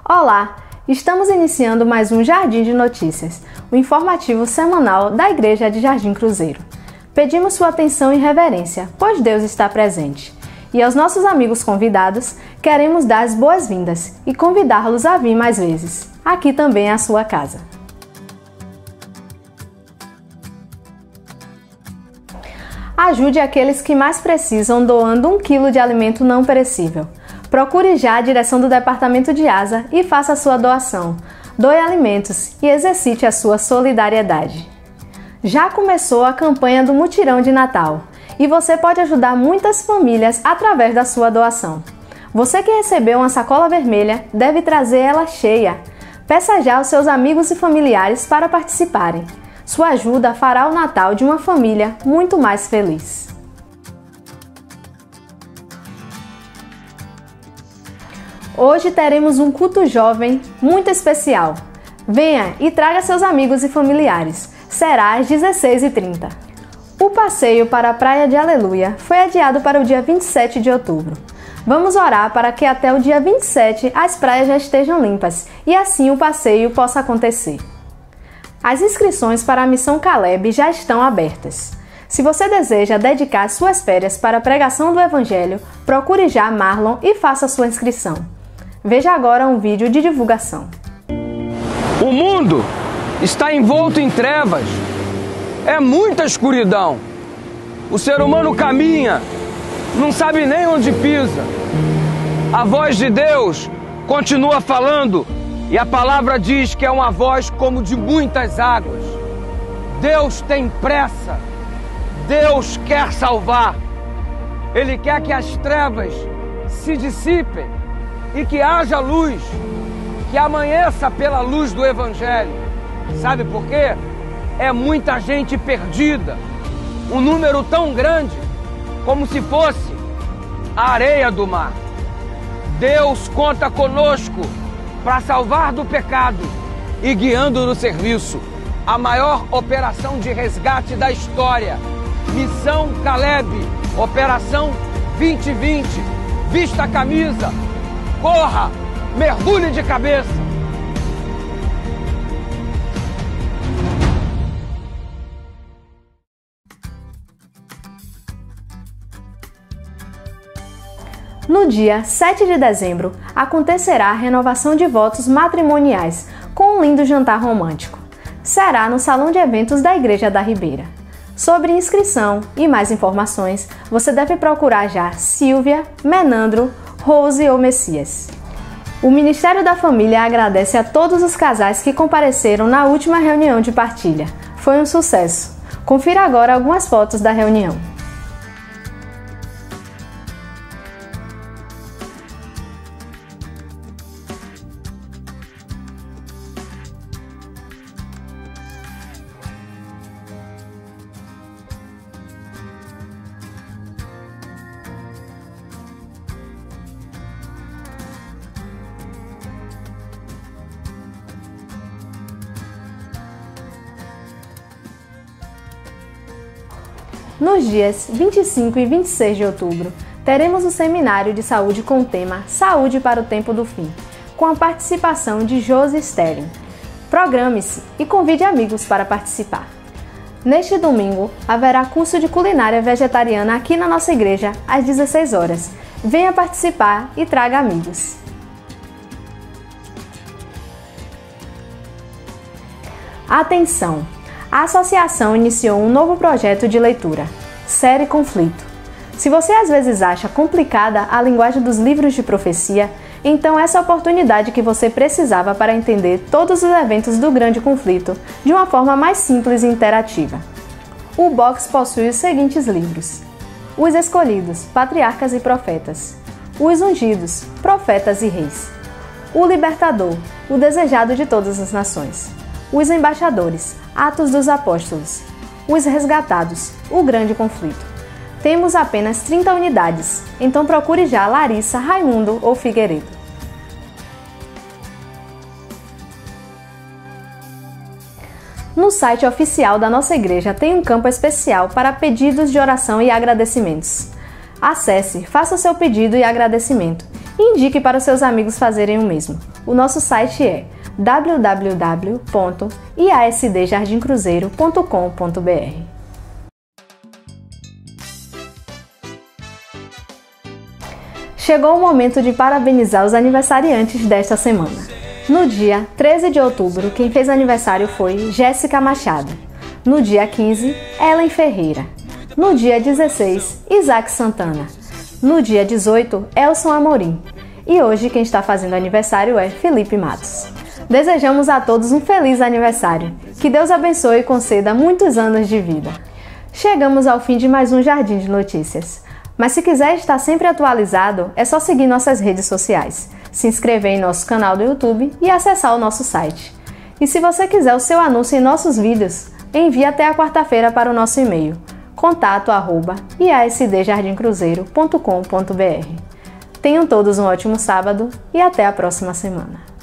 Olá! Estamos iniciando mais um Jardim de Notícias, o informativo semanal da Igreja de Jardim Cruzeiro. Pedimos sua atenção e reverência, pois Deus está presente. E aos nossos amigos convidados, queremos dar as boas-vindas e convidá-los a vir mais vezes. Aqui também é a sua casa. Ajude aqueles que mais precisam doando 1 quilo de alimento não perecível. Procure já a direção do Departamento de ASA e faça a sua doação. Doe alimentos e exercite a sua solidariedade. Já começou a campanha do Mutirão de Natal e você pode ajudar muitas famílias através da sua doação. Você que recebeu uma sacola vermelha deve trazer ela cheia. Peça já aos seus amigos e familiares para participarem. Sua ajuda fará o Natal de uma família muito mais feliz. Hoje teremos um culto jovem muito especial. Venha e traga seus amigos e familiares. Será às 16h30. O passeio para a Praia de Aleluia foi adiado para o dia 27 de outubro. Vamos orar para que até o dia 27 as praias já estejam limpas e assim o passeio possa acontecer. As inscrições para a Missão Caleb já estão abertas. Se você deseja dedicar suas férias para a pregação do Evangelho, procure já Marlon e faça sua inscrição. Veja agora um vídeo de divulgação. O mundo está envolto em trevas. É muita escuridão. O ser humano caminha, não sabe nem onde pisa. A voz de Deus continua falando e a palavra diz que é uma voz como de muitas águas. Deus tem pressa. Deus quer salvar. Ele quer que as trevas se dissipem e que haja luz, que amanheça pela luz do Evangelho. Sabe por quê? É muita gente perdida, um número tão grande como se fosse a areia do mar. Deus conta conosco para salvar do pecado e guiando no serviço. A maior operação de resgate da história, Missão Caleb, Operação 2020. Vista a camisa, corra, mergulhe de cabeça. No dia 7 de dezembro, acontecerá a renovação de votos matrimoniais com um lindo jantar romântico. Será no Salão de Eventos da Igreja da Ribeira. Sobre inscrição e mais informações, você deve procurar já Silvia, Menandro, Rose ou Messias. O Ministério da Família agradece a todos os casais que compareceram na última reunião de partilha. Foi um sucesso. Confira agora algumas fotos da reunião. Nos dias 25 e 26 de outubro, teremos o Seminário de Saúde com o tema Saúde para o Tempo do Fim, com a participação de Josi Sterling. Programe-se e convide amigos para participar. Neste domingo, haverá curso de culinária vegetariana aqui na nossa igreja, às 16 horas. Venha participar e traga amigos. Atenção! A associação iniciou um novo projeto de leitura, Série Conflito. Se você às vezes acha complicada a linguagem dos livros de profecia, então essa é a oportunidade que você precisava para entender todos os eventos do grande conflito de uma forma mais simples e interativa. O box possui os seguintes livros: Os Escolhidos, Patriarcas e Profetas; Os Ungidos, Profetas e Reis; O Libertador, o Desejado de Todas as Nações; Os Embaixadores, Atos dos Apóstolos; Os Resgatados, o Grande Conflito. Temos apenas 30 unidades, então procure já Larissa, Raimundo ou Figueiredo. No site oficial da nossa igreja tem um campo especial para pedidos de oração e agradecimentos. Acesse, faça o seu pedido e agradecimento e indique para seus amigos fazerem o mesmo. O nosso site é www.iasdjardimcruzeiro.com.br. Chegou o momento de parabenizar os aniversariantes desta semana. No dia 13 de outubro, quem fez aniversário foi Jéssica Machado. No dia 15, Ellen Ferreira. No dia 16, Isaac Santana. No dia 18, Elson Amorim. E hoje quem está fazendo aniversário é Felipe Matos. Desejamos a todos um feliz aniversário. Que Deus abençoe e conceda muitos anos de vida. Chegamos ao fim de mais um Jardim de Notícias. Mas se quiser estar sempre atualizado, é só seguir nossas redes sociais, se inscrever em nosso canal do YouTube e acessar o nosso site. E se você quiser o seu anúncio em nossos vídeos, envie até a quarta-feira para o nosso e-mail, contato@iasdjardimcruzeiro.com.br. Tenham todos um ótimo sábado e até a próxima semana.